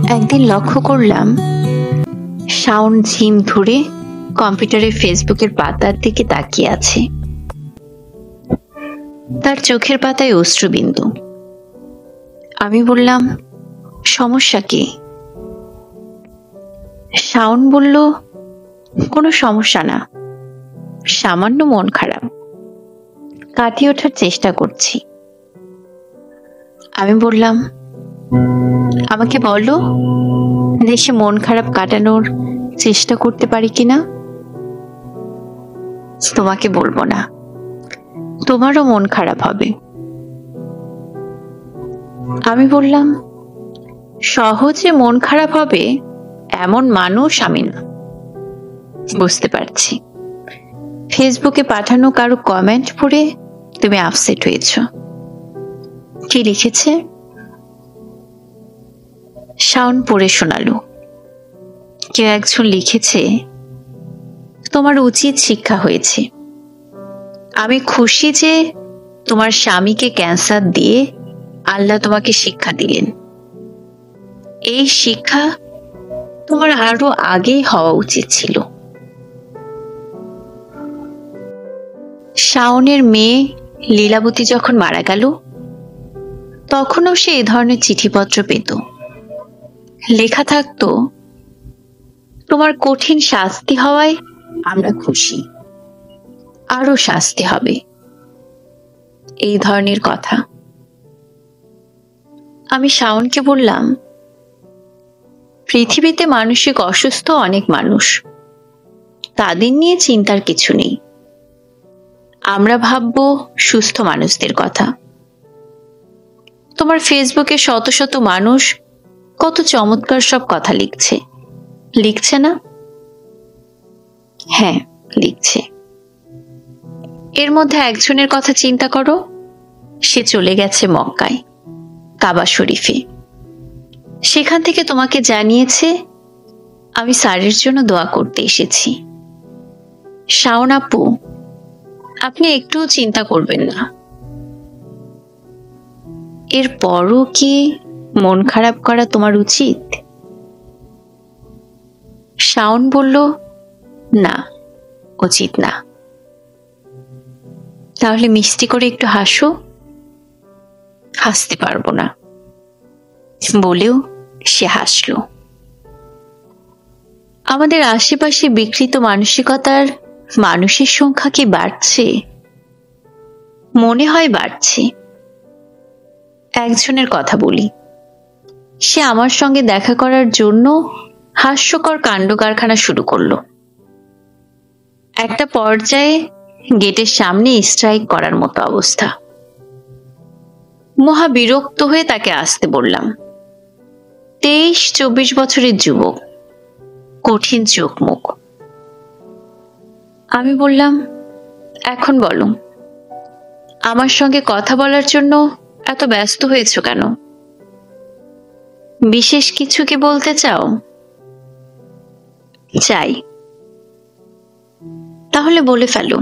একদিন লক্ষ্য করলাম শাওন ঝিম ধরে কম্পিউটারের ফেসবুকের পাতার দিকে তাকিয়ে আছে। তার চোখের পাতায় অশ্রুবিন্দু। আমি বললাম, সমস্যা কি? শাওন বলল, কোনো সমস্যা না, সামান্য মন খারাপ, কাটিয়ে ওঠার চেষ্টা করছি। আমি বললাম, আমাকে বলো দেশে মন খারাপ কাটানোর চেষ্টা করতে পারি কিনা। তোমাকে বলবো না, তোমারও মন খারাপ হবে। আমি বললাম, সহজে মন খারাপ হবে এমন মানুষ আমি না। বুঝতে পারছি, ফেসবুকে পাঠানো কারো কমেন্ট পড়ে তুমি আপসেট হয়েছ। কি লিখেছে? শাওন পড়ে শোনালো। কেউ একজন লিখেছে, তোমার উচিত শিক্ষা হয়েছে। আমি খুশি যে তোমার স্বামীকে ক্যান্সার দিয়ে আল্লাহ তোমাকে শিক্ষা দিলেন। এই শিক্ষা তোমার আরো আগেই হওয়া উচিত ছিল। শাওনের মেয়ে লীলাবতী যখন মারা গেল, তখনও সে এ ধরনের চিঠিপত্র পেত। লেখা থাকতো, তোমার কঠিন শাস্তি হওয়ায় আমরা খুশি, আরো শাস্তি হবে, এই ধরনের কথা। আমি শাওনকে বললাম, পৃথিবীতে মানসিক অসুস্থ অনেক মানুষ, তাদের নিয়ে চিন্তার কিছু নেই। আমরা ভাববো সুস্থ মানুষদের কথা। তোমার ফেসবুকে শত শত মানুষ কত চমৎকার সব কথা লিখছে, লিখছে না? হ্যাঁ, লিখছে। এর মধ্যে একজনের কথা চিন্তা করো, সে চলে গেছে মক্কায়, কাবা শরীফে। সেখান থেকে তোমাকে জানিয়েছে, আমি স্যারের জন্য দোয়া করতে এসেছি। শাওন আপু, আপনি একটুও চিন্তা করবেন না। এরপরও কি মন খারাপ করা তোমার উচিত? শাওন বলল, না, উচিত না। তাহলে মিষ্টি করে একটু হাসো। হাসতে পারবো না বলেও সে হাসল। আমাদের আশেপাশে বিকৃত মানসিকতার মানুষের সংখ্যা কি বাড়ছে? মনে হয় বাড়ছে। একজনের কথা বলি, সে আমার সঙ্গে দেখা করার জন্য হাস্যকর কাণ্ড কারখানা শুরু করলো। একটা পর্যায়ে গেটের সামনে স্ট্রাইক করার মতো অবস্থা। মহা বিরক্ত হয়ে তাকে আসতে বললাম। 23-24 বছরের যুবক, কঠিন চোখ মুখ। আমি বললাম, এখন বলো, আমার সঙ্গে কথা বলার জন্য এত ব্যস্ত হয়েছ কেন? বিশেষ কিছু কি বলতে চাও? চাই। তাহলে বলে ফেলো।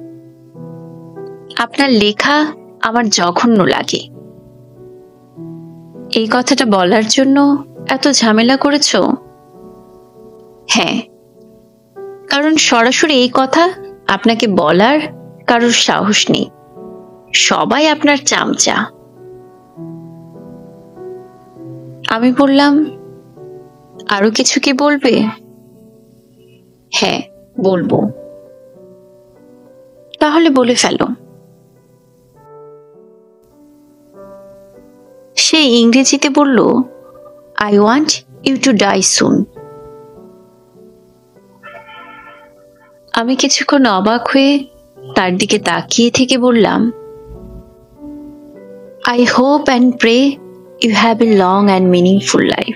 আপনার লেখা আমার জঘন্য লাগে। এই কথাটা বলার জন্য এত ঝামেলা করেছ? হ্যাঁ, কারণ সরাসরি এই কথা আপনাকে বলার কারোর সাহস নেই। সবাই আপনার চামচা। আমি বললাম, আরো কিছু কি বলবে? হ্যাঁ, বলবো। তাহলে বলে ফেলো। সে ইংরেজিতে বলল, I want you to die soon. আমি কিছুক্ষণ অবাক হয়ে তার দিকে তাকিয়ে থেকে বললাম, I hope and pray you have a long and meaningful life.